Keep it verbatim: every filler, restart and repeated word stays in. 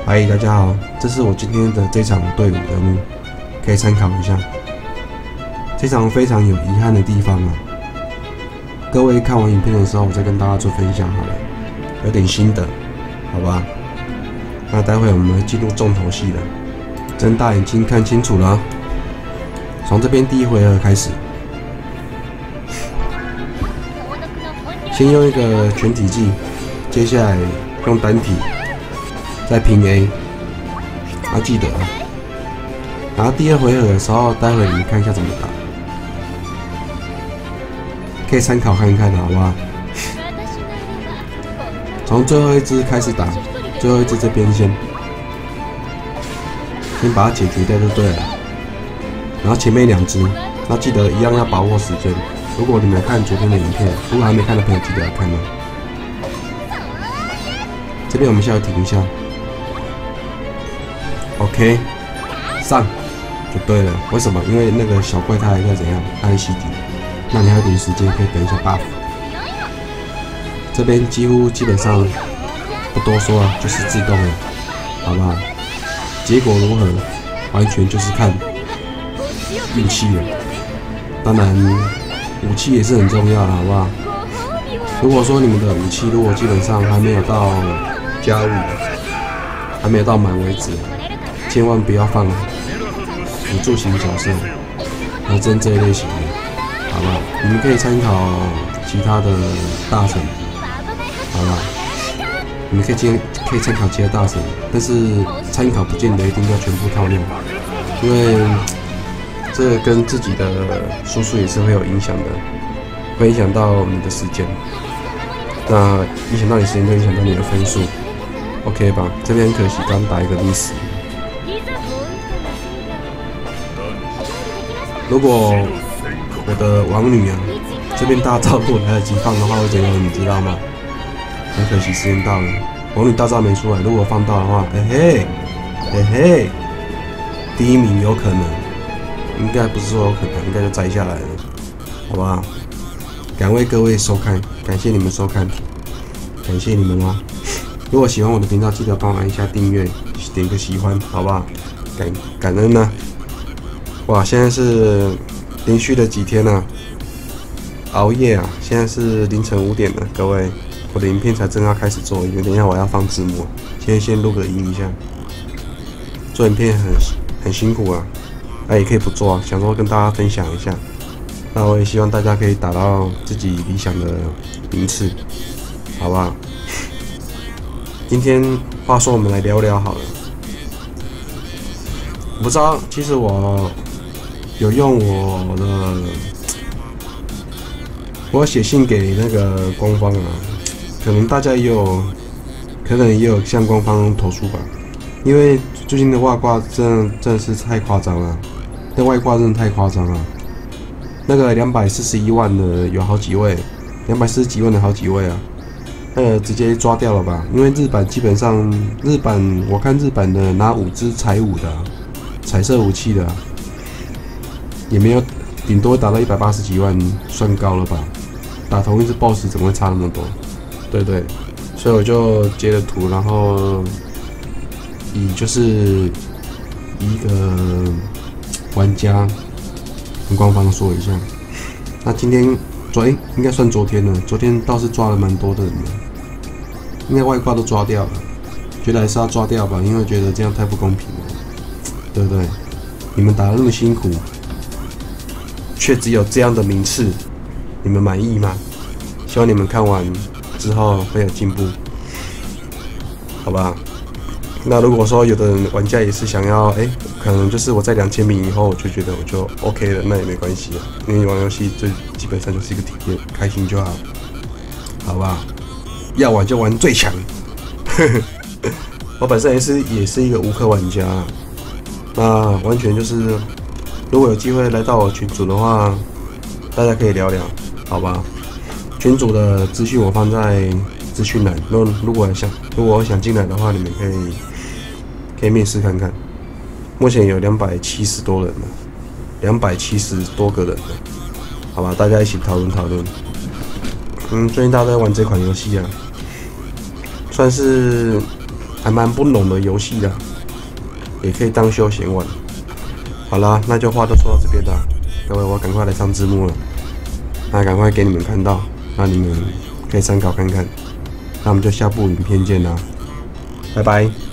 嗨，大家好，这是我今天的这场队伍人物，可以参考一下。这场非常有遗憾的地方啊，各位看完影片的时候，我再跟大家做分享好了，有点心得，好吧？那待会我们进入重头戏了，睁大眼睛看清楚了啊，从这边第一回合开始，先用一个全体技，接下来用单体。 再拼 A， 要记得啊。然后第二回合的时候，待会你们看一下怎么打，可以参考看看，好不好？从最后一只开始打，最后一只这边先，先把它解决掉就对了。然后前面两只，那记得一样要把握时间。如果你们看昨天的影片，如果还没看的朋友，记得要看哦。这边我们现在停一下。 OK， 上就对了。为什么？因为那个小怪它还在怎样？它在洗底，那你还有点时间可以等一下 buff。这边几乎基本上不多说了，就是自动了，好不好？结果如何，完全就是看运气了。当然，武器也是很重要的，好不好？如果说你们的武器如果基本上还没有到加五，还没有到满为止。 千万不要放辅助型角色，和针这一类型的，好不好？你们可以参考其他的大神，好不好？你们可以参可以参考其他大神，但是参考不见得一定要全部套用，因为这跟自己的输出也是会有影响的，会影响到你的时间，那影响到你时间就影响到你的分数 ，OK 吧？这边很可惜，刚打一个历史。 如果我的王女啊，这边大招如果来得及放的话，会怎样？你知道吗？很可惜，时间到了，王女大招没出来。如果放到的话，嘿嘿，嘿嘿，第一名有可能，应该不是说有可能，应该就摘下来了，好不好？感谢各位收看，感谢你们收看，感谢你们啦！如果喜欢我的频道，记得帮我按一下订阅，点个喜欢，好不好？感感恩呢、啊。 哇，现在是连续的几天啊，熬夜啊！现在是凌晨五点了，各位，我的影片才正要开始做，因为等一下我要放字幕，先先录个音一下。做影片很很辛苦啊，那、啊、也可以不做啊，想说跟大家分享一下。那我也希望大家可以达到自己理想的名次，好不好？今天话说，我们来聊聊好了。我不知道，其实我。 有用我的，我写信给那个官方啊，可能大家也有，可能也有向官方投诉吧，因为最近的外挂真的真的是太夸张了，那外挂真的太夸张了，那个两百四十一万的有好几位，两百四十几万的好几位啊，那个直接抓掉了吧，因为日版基本上日版我看日版的拿五支彩五的、啊，彩色武器的、啊。 也没有，顶多打到一百八十几万，算高了吧？打同一只 boss 怎么会差那么多？对对，所以我就截了图，然后以就是以一个玩家跟官方说一下。那今天昨哎、欸、应该算昨天了，昨天倒是抓了蛮多的人的，应该外挂都抓掉了，觉得还是要抓掉吧，因为觉得这样太不公平了，对不对？你们打得那么辛苦。 却只有这样的名次，你们满意吗？希望你们看完之后会有进步，好吧？那如果说有的玩家也是想要，哎、欸，可能就是我在两千名以后，我就觉得我就 OK 了，那也没关系，因为玩游戏最基本上就是一个体验，开心就好，好吧？要玩就玩最强。我本身也是也是一个无氪玩家，那完全就是。 如果有机会来到我群组的话，大家可以聊聊，好吧？群组的资讯我放在资讯栏。如果如果想如果想进来的话，你们可以可以面试看看。目前有两百七十多人了，两百七十多个人了，好吧？大家一起讨论讨论。嗯，最近大家都在玩这款游戏啊，算是还蛮不浓的游戏的，也可以当休闲玩。好啦，那就话都说到这边了，各位我赶快来上字幕了，那赶快给你们看到，那你们可以参考看看。那我们就下部影片见啦，拜拜。